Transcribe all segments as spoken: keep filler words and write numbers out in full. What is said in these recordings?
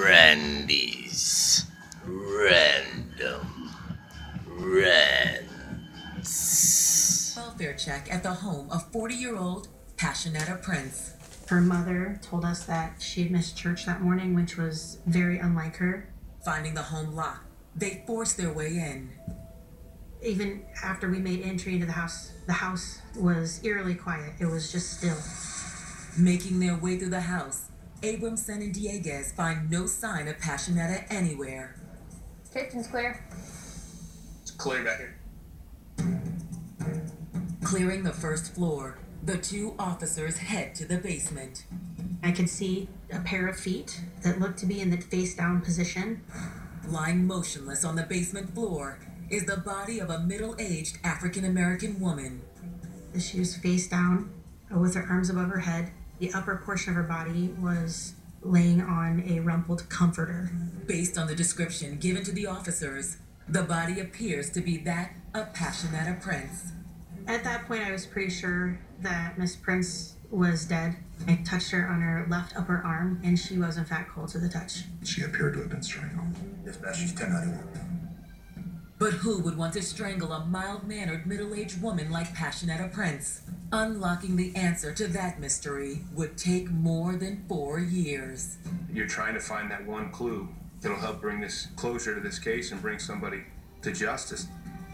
Randy's Random Rants. Welfare check at the home of forty-year-old Passionetta Prince. Her mother told us that she had missed church that morning, which was very unlike her. Finding the home locked, they forced their way in. Even after we made entry into the house, the house was eerily quiet. It was just still. Making their way through the house, Abramson and Dieguez find no sign of Passionetta anywhere. Kitchen's clear. It's clear back here. Clearing the first floor, the two officers head to the basement. I could see a pair of feet that looked to be in the face-down position. Lying motionless on the basement floor is the body of a middle-aged African-American woman. She was face down with her arms above her head. The upper portion of her body was laying on a rumpled comforter. Based on the description given to the officers, the body appears to be that of Passionetta Prince. At that point, I was pretty sure that Miss Prince was dead. I touched her on her left upper arm, and she was in fact cold to the touch. She appeared to have been strangled. Dispatch, she's ten ninety-one. But who would want to strangle a mild-mannered middle-aged woman like Passionetta Prince? Unlocking the answer to that mystery would take more than four years. You're trying to find that one clue that'll help bring this closure to this case and bring somebody to justice.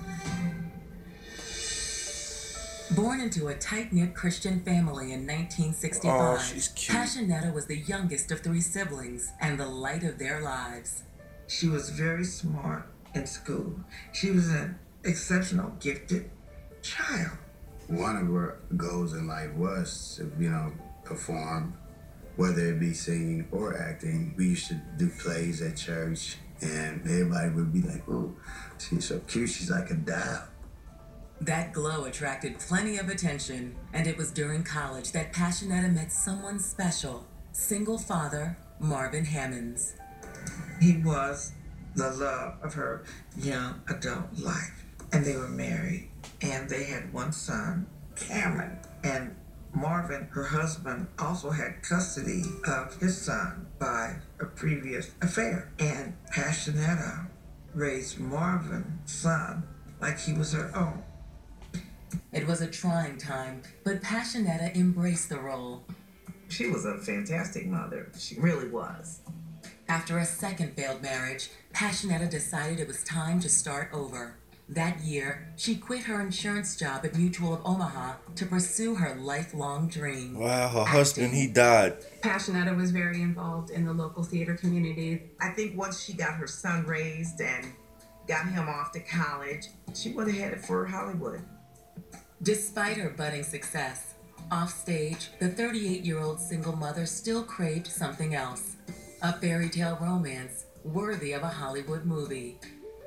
Born into a tight-knit Christian family in nineteen sixty-five, Oh, she's cute. Passionetta was the youngest of three siblings and the light of their lives. She was very smart in school. She was an exceptional, gifted child. One of her goals in life was to, you know, perform, whether it be singing or acting. We used to do plays at church, and everybody would be like, "Oh, she's so cute. She's like a doll." That glow attracted plenty of attention, and it was during college that Passionetta met someone special, single father Marvin Hammonds. He was the love of her young adult life, and they were married, and they had one son, Cameron. And Marvin, her husband, also had custody of his son by a previous affair. And Passionetta raised Marvin's son like he was her own. It was a trying time, but Passionetta embraced the role. She was a fantastic mother. She really was. After a second failed marriage, Passionetta decided it was time to start over. That year, she quit her insurance job at Mutual of Omaha to pursue her lifelong dream. Wow, her husband, he died. Passionetta was very involved in the local theater community. I think once she got her son raised and got him off to college, she went ahead for Hollywood. Despite her budding success, offstage, the thirty-eight-year-old single mother still craved something else. A fairy tale romance worthy of a Hollywood movie.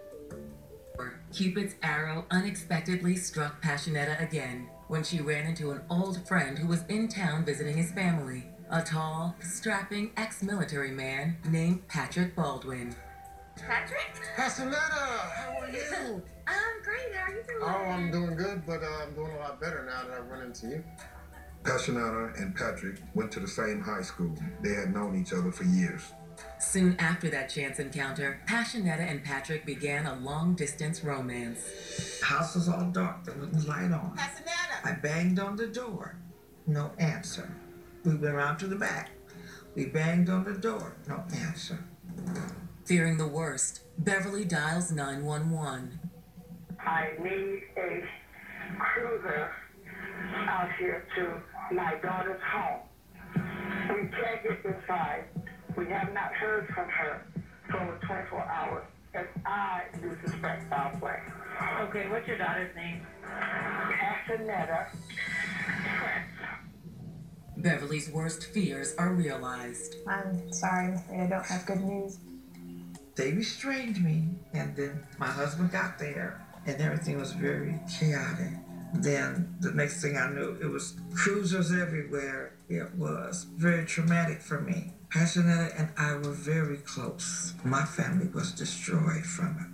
Cupid's arrow unexpectedly struck Passionetta again when she ran into an old friend who was in town visiting his family, a tall, strapping ex-military man named Patrick Baldwin. Patrick? Passionetta, how are you? I'm great. How are you doing? Oh, I'm doing good, but uh, I'm doing a lot better now that I run into you. Passionetta and Patrick went to the same high school. They had known each other for years. Soon after that chance encounter, Passionetta and Patrick began a long-distance romance. The house was all dark. There wasn't light on. Passionetta! I banged on the door. No answer. We went around to the back. We banged on the door. No answer. Fearing the worst, Beverly dials nine one one. I need a cruiser out here to my daughter's home. We can't get inside. We have not heard from her for over twenty-four hours, and I do suspect foul play. Okay, what's your daughter's name? Passionetta Prince. Beverly's worst fears are realized. I'm sorry. I'm afraid I don't have good news. They restrained me, and then my husband got there, and everything was very chaotic. Then the next thing I knew, it was cruisers everywhere. It was very traumatic for me. Passionetta and I were very close. My family was destroyed from it.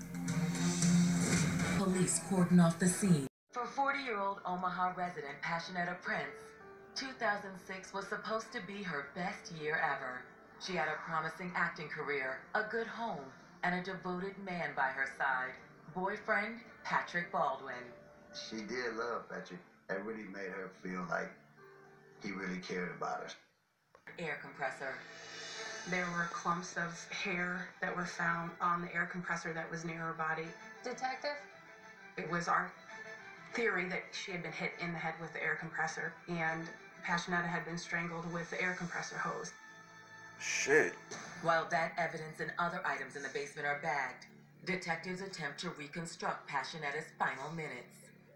Police cordon off the scene. For forty-year-old Omaha resident Passionetta Prince, two thousand six was supposed to be her best year ever. She had a promising acting career, a good home, and a devoted man by her side, boyfriend Patrick Baldwin. She did love Patrick. It really made her feel like he really cared about her. Air compressor. There were clumps of hair that were found on the air compressor that was near her body. Detective? It was our theory that she had been hit in the head with the air compressor, and Passionetta had been strangled with the air compressor hose. Shit. While that evidence and other items in the basement are bagged, detectives attempt to reconstruct Passionetta's final minutes.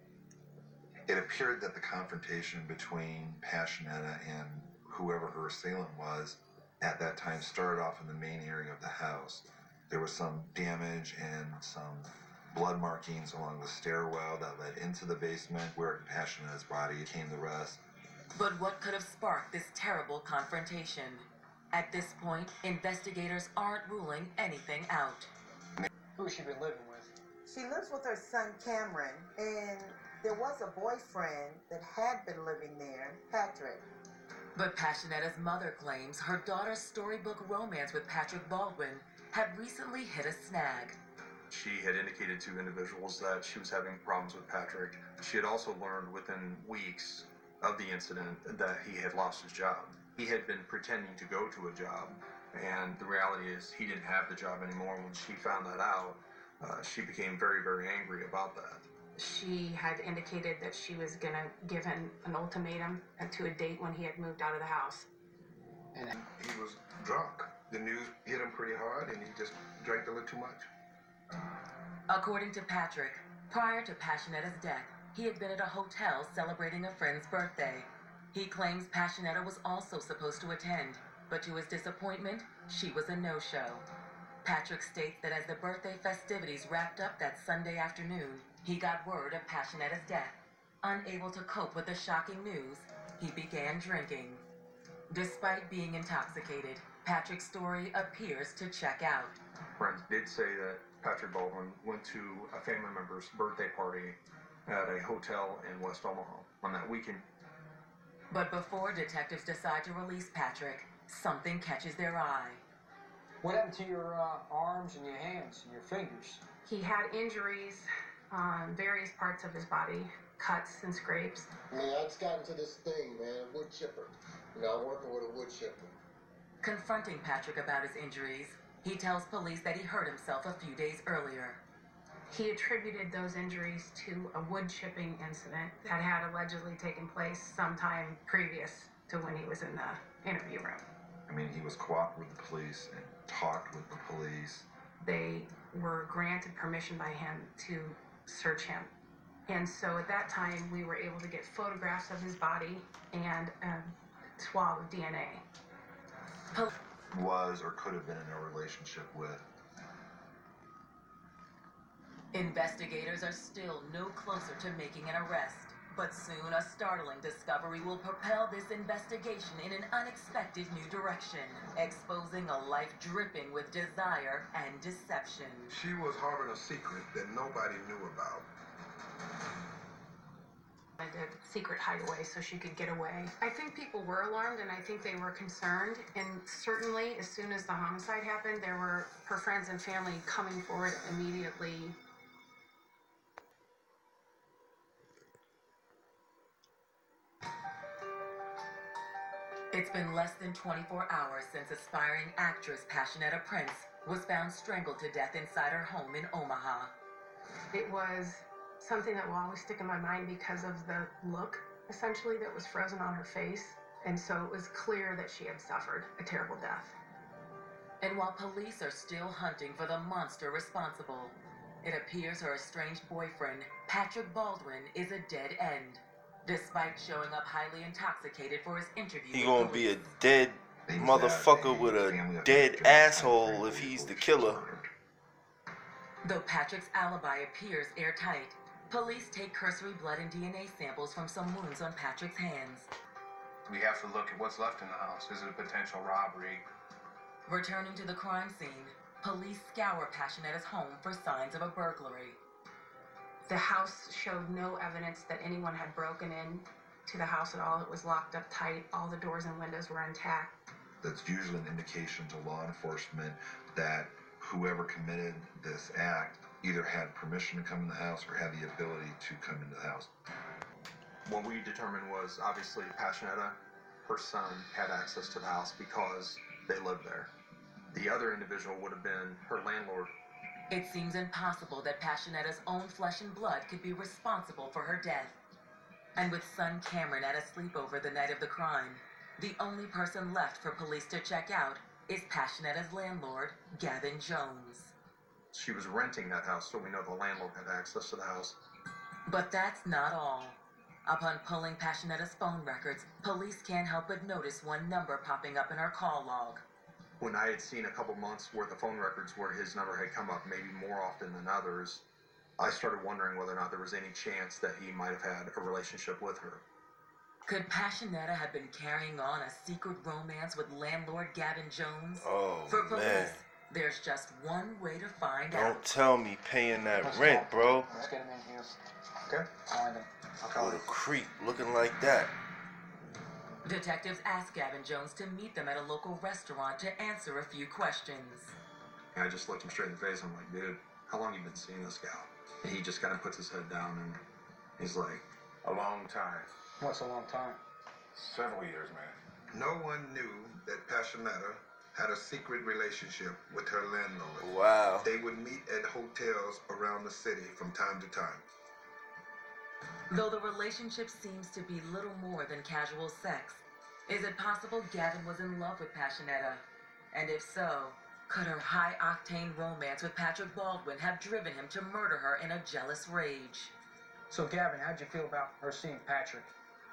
It appeared that the confrontation between Passionetta and whoever her assailant was at that time started off in the main area of the house. There was some damage and some blood markings along the stairwell that led into the basement where Passionetta's body came to rest. But what could have sparked this terrible confrontation? At this point, investigators aren't ruling anything out. Who has she been living with? She lives with her son Cameron, and there was a boyfriend that had been living there, Patrick. But Passionetta's mother claims her daughter's storybook romance with Patrick Baldwin had recently hit a snag. She had indicated to individuals that she was having problems with Patrick. She had also learned within weeks of the incident that he had lost his job. He had been pretending to go to a job, and the reality is he didn't have the job anymore. When she found that out, uh, she became very, very angry about that. She had indicated that she was going to give him an ultimatum to a date when he had moved out of the house. And he was drunk. The news hit him pretty hard, and he just drank a little too much. According to Patrick, prior to Passionetta's death, he had been at a hotel celebrating a friend's birthday. He claims Passionetta was also supposed to attend, but to his disappointment, she was a no-show. Patrick states that as the birthday festivities wrapped up that Sunday afternoon, he got word of Passionetta's death. Unable to cope with the shocking news, he began drinking. Despite being intoxicated, Patrick's story appears to check out. Friends did say that Patrick Baldwin went to a family member's birthday party at a hotel in West Omaha on that weekend. But before detectives decide to release Patrick, something catches their eye. What happened to your uh, arms and your hands and your fingers? He had injuries on various parts of his body, cuts and scrapes. I mean, I just got into this thing, man, wood chipper. You know, I'm working with a wood chipper. Confronting Patrick about his injuries, he tells police that he hurt himself a few days earlier. He attributed those injuries to a wood chipping incident that had allegedly taken place sometime previous to when he was in the interview room. I mean, he was cooperative with the police and talked with the police. They were granted permission by him to search him. And so at that time, we were able to get photographs of his body and a swab of D N A. Pol- was or could have been in a relationship with. Investigators are still no closer to making an arrest, but soon a startling discovery will propel this investigation in an unexpected new direction, exposing a life dripping with desire and deception. She was harboring a secret that nobody knew about. I did secret hideaway so she could get away. I think people were alarmed and I think they were concerned. And certainly, as soon as the homicide happened, there were her friends and family coming forward immediately. It's been less than twenty-four hours since aspiring actress Passionetta Prince was found strangled to death inside her home in Omaha. It was something that will always stick in my mind because of the look, essentially, that was frozen on her face. And so it was clear that she had suffered a terrible death. And while police are still hunting for the monster responsible, it appears her estranged boyfriend, Patrick Baldwin, is a dead end. Despite showing up highly intoxicated for his interview, He gonna be a dead motherfucker with a dead asshole if he's the killer. Though Patrick's alibi appears airtight, police take cursory blood and D N A samples from some wounds on Patrick's hands. We have to look at what's left in the house. Is it a potential robbery? Returning to the crime scene, police scour Passionetta's home for signs of a burglary. The house showed no evidence that anyone had broken in to the house at all. It was locked up tight. All the doors and windows were intact. That's usually an indication to law enforcement that whoever committed this act either had permission to come in the house or had the ability to come into the house. What we determined was obviously Passionetta, her son, had access to the house because they lived there. The other individual would have been her landlord. It seems impossible that Passionetta's own flesh and blood could be responsible for her death. And with son Cameron at a sleepover the night of the crime, the only person left for police to check out is Passionetta's landlord, Gavin Jones. She was renting that house, so we know the landlord had access to the house. But that's not all. Upon pulling Passionetta's phone records, police can't help but notice one number popping up in her call log. When I had seen a couple months worth of phone records where his number had come up maybe more often than others, I started wondering whether or not there was any chance that he might have had a relationship with her. Could Passionetta have been carrying on a secret romance with landlord Gavin Jones? Oh, For police, man. there's just one way to find Don't out. tell me paying that Let's rent, go. bro. Let's get him in here. Okay. Find him. I'll call What a him. creep looking like that. Detectives ask Gavin Jones to meet them at a local restaurant to answer a few questions. And I just looked him straight in the face. I'm like, dude, how long you been seeing this gal? And he just kind of puts his head down and he's like, A long time. What's a long time? Several years, man. No one knew that Passionetta had a secret relationship with her landlord. Wow. They would meet at hotels around the city from time to time. Though the relationship seems to be little more than casual sex, is it possible Gavin was in love with Passionetta? And if so, could her high-octane romance with Patrick Baldwin have driven him to murder her in a jealous rage? So, Gavin, how'd you feel about her seeing Patrick?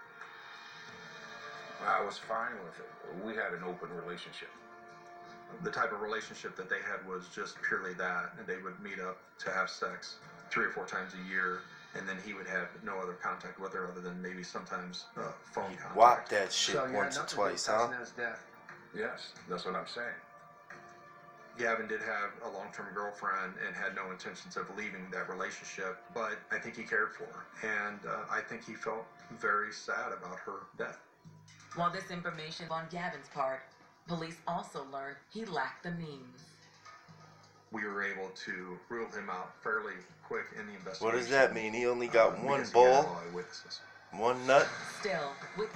I was fine with it. We had an open relationship. the type of relationship that they had was just purely that, and they would meet up to have sex three or four times a year, and then he would have no other contact with her other than maybe sometimes uh, phone contact. Whop that shit So you had once or nothing to do with twice, huh? Passionette's death. Yes, that's what I'm saying. Gavin did have a long-term girlfriend and had no intentions of leaving that relationship, but I think he cared for her, and uh, I think he felt very sad about her death. While this information on Gavin's part, police also learned he lacked the means. We were able to rule him out fairly quick in the investigation. What does that mean? He only got uh, one because he had a ball, lot of witnesses. one nut? Still, with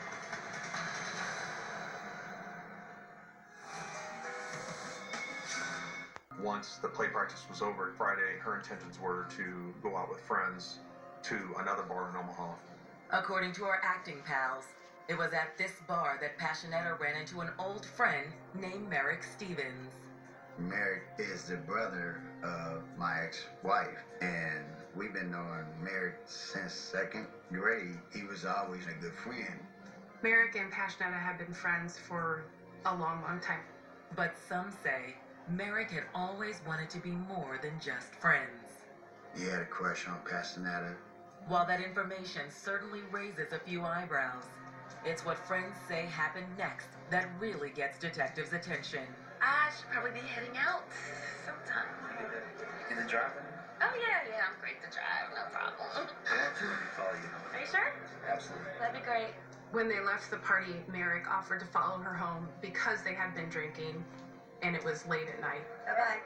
Once the play practice was over Friday, her intentions were to go out with friends to another bar in Omaha. according to our acting pals, it was at this bar that Passionetta ran into an old friend named Merrick Stevens. Merrick is the brother of my ex-wife, and we've been knowing Merrick since second grade. He was always a good friend. Merrick and Passionetta have been friends for a long, long time. But some say Merrick had always wanted to be more than just friends. He had a crush on Passionetta. While that information certainly raises a few eyebrows, it's what friends say happened next that really gets detectives' attention. I should probably be heading out sometime. In the driving? Oh, yeah, yeah, I'm great to drive, no problem. Yeah, follow you. Are you sure? Absolutely. That'd be great. When they left the party, Merrick offered to follow her home because they had been drinking, and it was late at night. Bye-bye.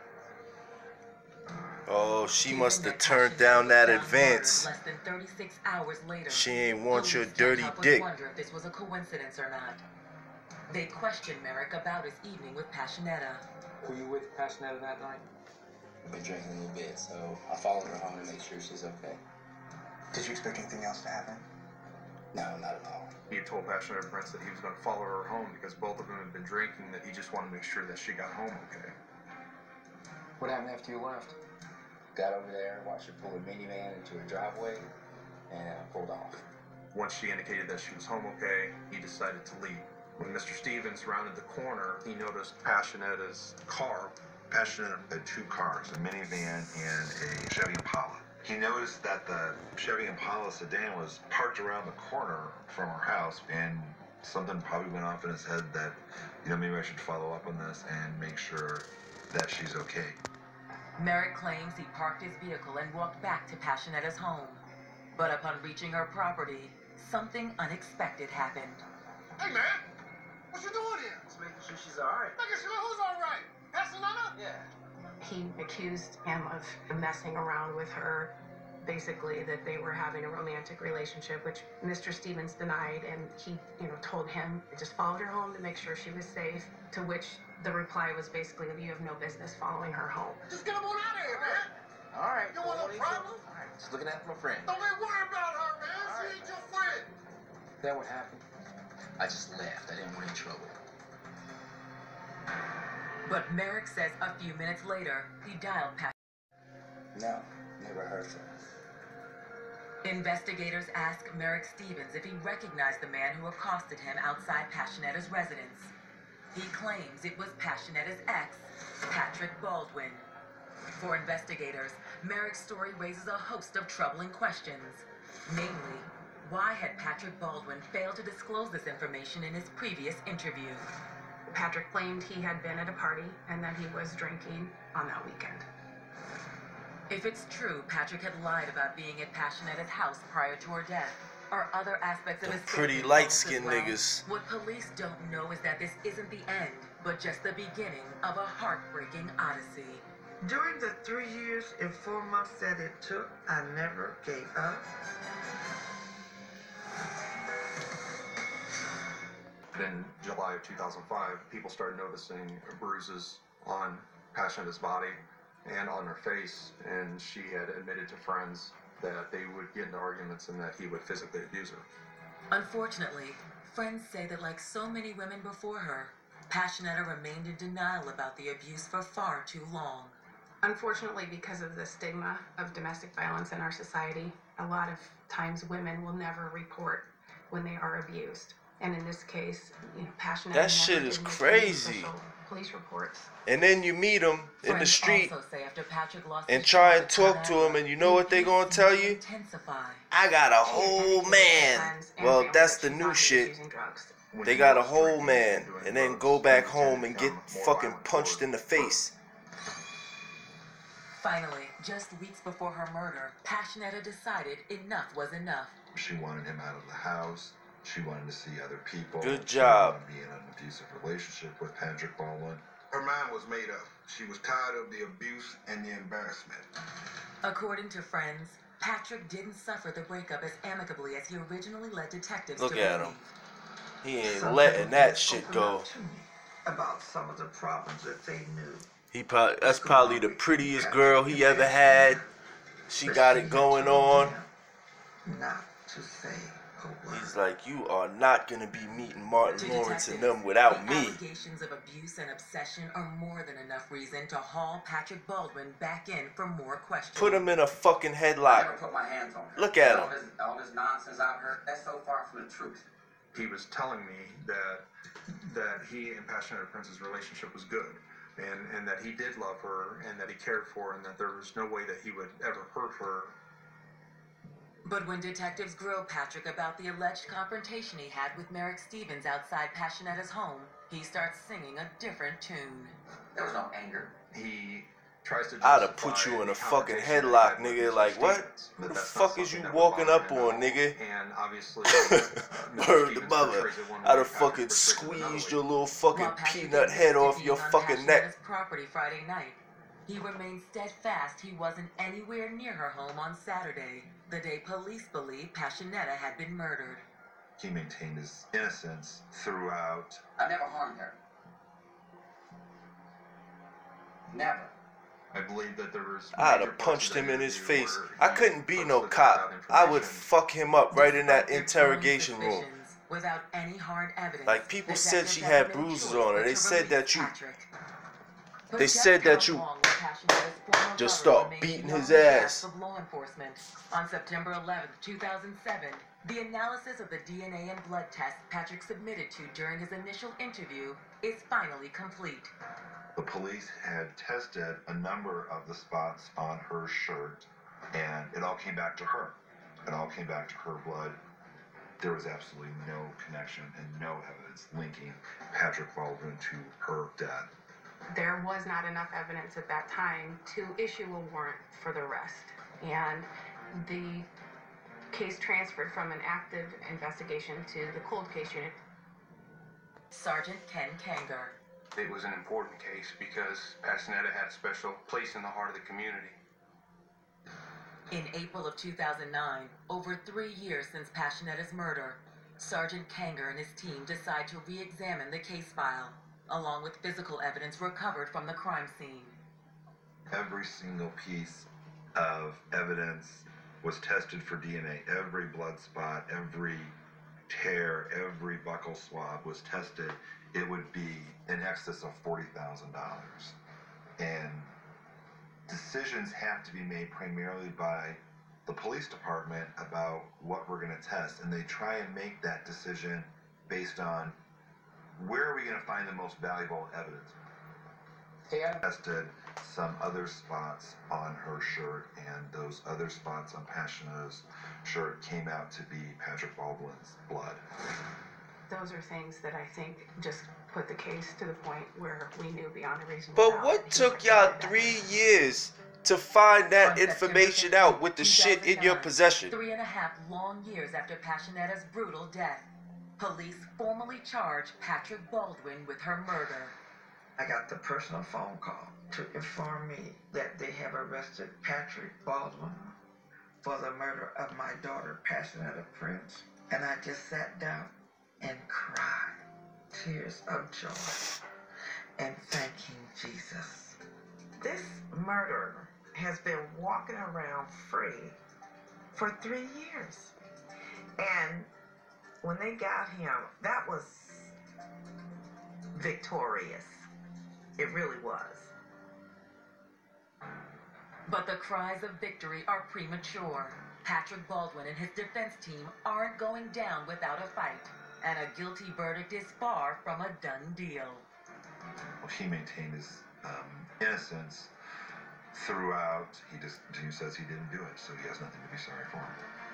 Oh, she must have turned down that advance. Less than thirty-six hours later, She ain't want your police dirty can't help but dick. wonder if this was a coincidence or not. They questioned Merrick about his evening with Passionetta. Were you with Passionetta that night? I've been drinking a little bit, so I followed her home to make sure she's okay. Did you expect anything else to happen? No, not at all. He had told Passionetta Prince that he was going to follow her home because both of them had been drinking, that he just wanted to make sure that she got home okay. What happened after you left? Got over there, watched her pull a minivan into her driveway, and I pulled off. Once she indicated that she was home okay, he decided to leave. When Mister Stevens rounded the corner, he noticed Passionetta's car. Passionetta had two cars, a minivan and a Chevy Impala. He noticed that the Chevy Impala sedan was parked around the corner from her house, and something probably went off in his head that, you know, maybe I should follow up on this and make sure that she's okay. Merrick claims he parked his vehicle and walked back to Passionetta's home. But upon reaching her property, something unexpected happened. Hey, man, what you doing here? Just making sure she's all right. Making sure who's all right? Passionetta? Yeah. He accused him of messing around with her, basically that they were having a romantic relationship, which Mister Stevens denied, and he, you know, told him just followed her home to make sure she was safe, to which the reply was basically that you have no business following her home. Just get him on out of here, man. All right. You want no problem? All right. Just looking after my friend. Don't even worry about her, man. All She right. ain't your friend. That what happened? I just left. I didn't want any trouble. But Merrick says a few minutes later, he dialed Pat. No, never heard from him. Investigators ask Merrick Stevens if he recognized the man who accosted him outside Passionetta's residence. He claims it was Passionetta's ex, Patrick Baldwin. For investigators, Merrick's story raises a host of troubling questions. Namely, why had Patrick Baldwin failed to disclose this information in his previous interview? Patrick claimed he had been at a party and that he was drinking on that weekend. If it's true Patrick had lied about being at Passionetta's house prior to her death, or other aspects of Them his pretty statement light-skinned false as well, niggas. what police don't know is that this isn't the end, but just the beginning of a heartbreaking odyssey. During the three years and four months that it took, I never gave up. In July of two thousand five, people started noticing bruises on Passionetta's body and on her face, and she had admitted to friends that they would get into arguments and that he would physically abuse her. Unfortunately, friends say that like so many women before her, Passionetta remained in denial about the abuse for far too long. Unfortunately, because of the stigma of domestic violence in our society, a lot of times women will never report when they are abused. And in this case, you know, Passionetta That shit never is did make any crazy. official police reports. And then you meet him in the Friends street also say after Patrick lost and his try job and at talk Con to Ed, him, and you know what they the gonna abuse tell seemed to you? intensify. I got a whole man. Well, family that's that the she new thought he was shit. using drugs. When They he got a was whole drinking man and doing and then drugs, go back he home tended and to get become more fucking violent punched toward in the face. Finally, just weeks before her murder, Passionetta decided enough was enough. She wanted him out of the house. She wanted to see other people. Good She job. didn't want to be in an abusive relationship with Patrick Baldwin. Her mind was made up. She was tired of the abuse and the embarrassment. According to friends, Patrick didn't suffer the breakup as amicably as he originally led detectives Look to at believe. him. He ain't Some letting people that just shit open go. up to me about some of the problems that they knew. He probably that's probably the prettiest girl he ever had. She got it going on. Not to say a word. He's like, you are not gonna be meeting Martin To Lawrence and detectives, them without the me. allegations of abuse and obsession are more than enough reason to haul Patrick Baldwin back in for more questions. Put him in a fucking I headlock. never put my hands on her. Look at all him. This, all this nonsense I've heard, that's so far from the truth. He was telling me that that he and Passionetta Prince's relationship was good, and, and that he did love her, and that he cared for her, and that there was no way that he would ever hurt her. But when detectives grill Patrick about the alleged confrontation he had with Merrick Stevens outside Passionetta's home, he starts singing a different tune. There was no anger. He tries to I'd have justify put you in a the fucking confrontation headlock, that he had nigga. with Like, Mister what? Stevens, Who but the that's not fuck is you something that walking would up bother him on, at all. nigga? And obviously, uh, Word Mister the Stevens mother. portrays it one I'd way, have Patrick fucking portrays it another squeezed way. your little fucking While Patrick peanut head admits off to your being on fucking neck. Passionetta's property Friday night, he remained steadfast he wasn't anywhere near her home on Saturday, the day police believe Passionetta had been murdered. He maintained his innocence throughout. I never harmed her. Never. I believe that there was. I'd major have parts punched of that him in his interview face. where I he couldn't be no purposely cop. got I would information. fuck him up right in that Despite their growing interrogation room. suspicions, without any hard evidence, Like, people said detectives she had had no bruises choice on her. but They to said release that you- Patrick. But They just said how that you long will Passionetta's former just lover start remain beating beyond his the ass. grasp of law enforcement? On September eleventh, two thousand seven, the analysis of the D N A and blood test Patrick submitted to during his initial interview is finally complete. The police had tested a number of the spots on her shirt, and it all came back to her. It all came back to her blood. There was absolutely no connection and no evidence linking Patrick Baldwin to her death. There was not enough evidence at that time to issue a warrant for the arrest. And the case transferred from an active investigation to the cold case unit. Sergeant Ken Kanger. It was an important case because Passionetta had a special place in the heart of the community. In April of two thousand nine, over three years since Passionetta's murder, Sergeant Kanger and his team decide to re-examine the case file, along with physical evidence recovered from the crime scene. Every single piece of evidence was tested for D N A. Every blood spot, every tear, every buccal swab was tested. It would be in excess of forty thousand dollars. And decisions have to be made primarily by the police department about what we're going to test. And they try and make that decision based on where are we going to find the most valuable evidence. Hey, I tested some other spots on her shirt, and those other spots on Passionetta's shirt came out to be Patrick Baldwin's blood. Those are things that I think just put the case to the point where we knew beyond a reasonable But doubt what that he took y'all protected that three person. years to find that On September information out with the shit in your two thousand nine, possession? Three and a half long years after Passionetta's brutal death, police formally charged Patrick Baldwin with her murder. I got the personal phone call to inform me that they have arrested Patrick Baldwin for the murder of my daughter, Passionetta Prince. And I just sat down and cried tears of joy and thanking Jesus. This murderer has been walking around free for three years. And when they got him, that was victorious. It really was. But the cries of victory are premature. Patrick Baldwin and his defense team aren't going down without a fight, and a guilty verdict is far from a done deal. Well, he maintained his um, innocence throughout. He just he says he didn't do it, so he has nothing to be sorry for.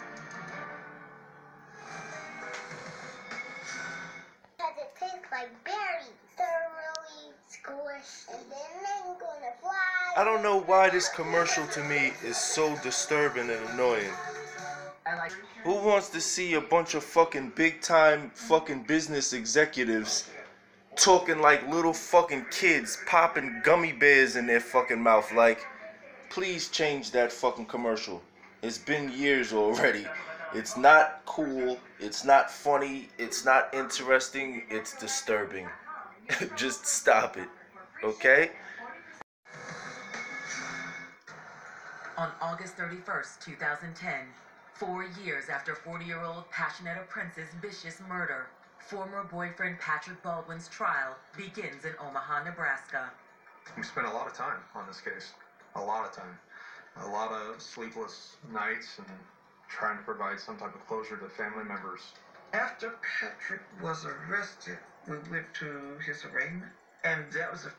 Because it tastes like berries. They're really squishy. And then I'm gonna fly. I don't know why this commercial to me is so disturbing and annoying. I like. Who wants to see a bunch of fucking big time fucking business executives talking like little fucking kids, popping gummy bears in their fucking mouth? Like, please change that fucking commercial. It's been years already. It's not cool, it's not funny, it's not interesting, it's disturbing. Just stop it, okay? On August thirty-first, two thousand ten, four years after forty-year-old Passionetta Prince's vicious murder, former boyfriend Patrick Baldwin's trial begins in Omaha, Nebraska. We spent a lot of time on this case. A lot of time. A lot of sleepless nights and trying to provide some type of closure to family members. After Patrick was arrested, we went to his arraignment, and that was a...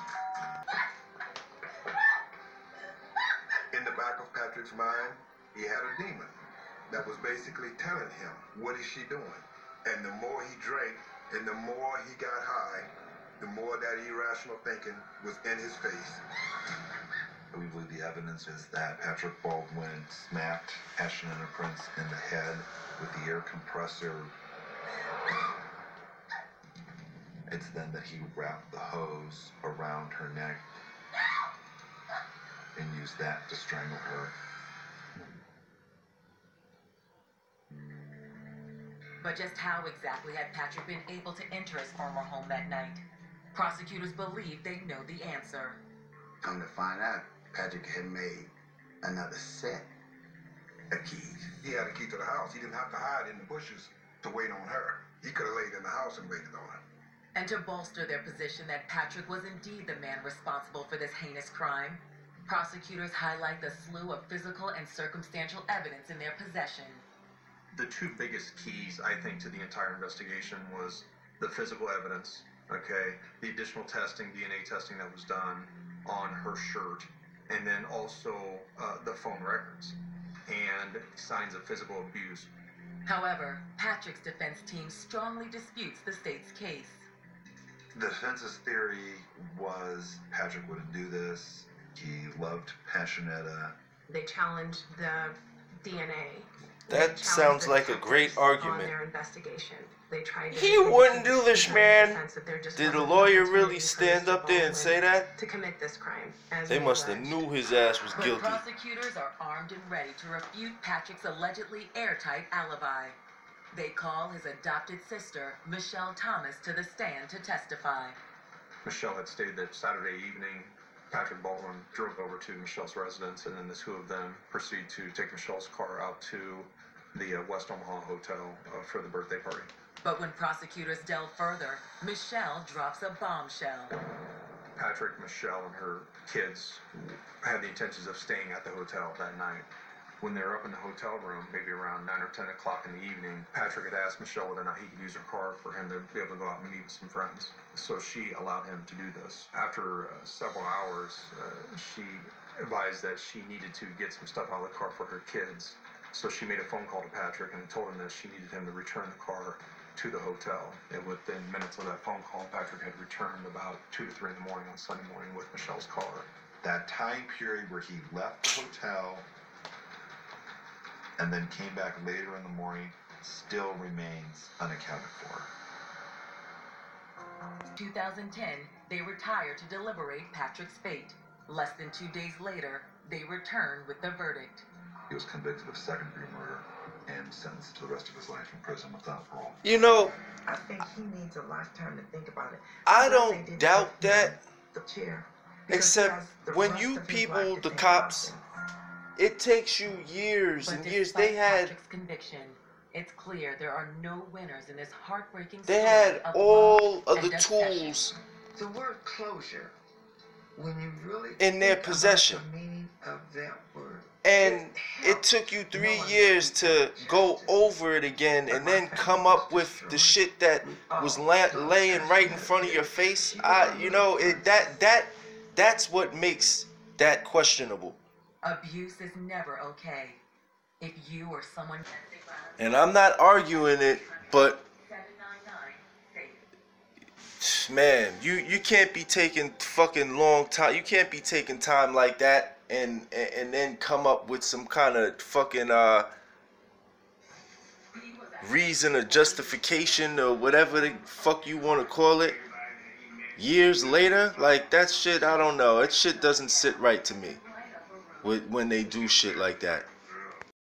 In the back of Patrick's mind, he had a demon that was basically telling him, what is she doing? And the more he drank and the more he got high, the more that irrational thinking was in his face. We believe the evidence is that Patrick Baldwin smacked Passionetta Prince in the head with the air compressor. It's then that he wrapped the hose around her neck and used that to strangle her. But just how exactly had Patrick been able to enter his former home that night? Prosecutors believe they know the answer. Come to find out, Patrick had made another set of keys. He had a key to the house. He didn't have to hide in the bushes to wait on her. He could have laid in the house and waited on her. And to bolster their position that Patrick was indeed the man responsible for this heinous crime, prosecutors highlight the slew of physical and circumstantial evidence in their possession. The two biggest keys, I think, to the entire investigation was the physical evidence, okay, the additional testing, D N A testing that was done on her shirt, and then also uh, the phone records and signs of physical abuse. However, Patrick's defense team strongly disputes the state's case. The defense's theory was Patrick wouldn't do this. He loved Passionetta. They challenged the D N A That sounds like a great argument. On their investigation. They tried to He wouldn't do this, man. Did the lawyer really stand up there and say that? To commit this crime. They must have knew his ass was But guilty. prosecutors are armed and ready to refute Patrick's allegedly airtight alibi. They call his adopted sister, Michelle Thomas, to the stand to testify. Michelle had stated that Saturday evening, Patrick Baldwin drove over to Michelle's residence, and then the two of them proceeded to take Michelle's car out to the uh, West Omaha Hotel uh, for the birthday party. But when prosecutors delve further, Michelle drops a bombshell. Patrick, Michelle, and her kids had the intentions of staying at the hotel that night. When they were up in the hotel room, maybe around nine or ten o'clock in the evening, Patrick had asked Michelle whether or not he could use her car for him to be able to go out and meet with some friends. So she allowed him to do this. After uh, several hours, uh, she advised that she needed to get some stuff out of the car for her kids. So she made a phone call to Patrick and told him that she needed him to return the car to the hotel. And within minutes of that phone call, Patrick had returned about two to three in the morning on Sunday morning with Michelle's car. That time period where he left the hotel and then came back later in the morning still remains unaccounted for. two thousand ten, they retire to deliberate Patrick's fate. Less than two days later, they return with the verdict. He was convicted of second-degree murder and sentenced to the rest of his life in prison without parole. You know, I think he needs a lifetime to think about it. I don't doubt that. The chair. Except when you people, the cops, it takes you years and years. They had Patrick's conviction. It's clear there are no winners in this heartbreaking they story had of all love of the and obsession. tools The word closure, when you really in their think about possession. the meaning of that word, And it took you three years to go over it again and then come up with the shit that was la laying right in front of your face. I, you know, it that that that's what makes that questionable. Abuse is never okay. If you or someone And I'm not arguing it, but man, you you can't be taking fucking long time. You can't be taking time like that and and, and then come up with some kind of fucking uh reason or justification or whatever the fuck you want to call it. Years later, like that shit, I don't know. It shit doesn't sit right to me when when they do shit like that.